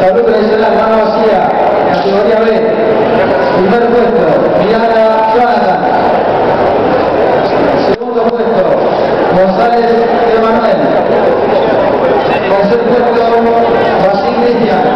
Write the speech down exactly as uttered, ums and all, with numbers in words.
Salud tradicional, mano vacía, categoría B. Primer puesto, Diana Jonathan. Segundo puesto, González Emanuel. Tercer puesto, Brasil Cristian.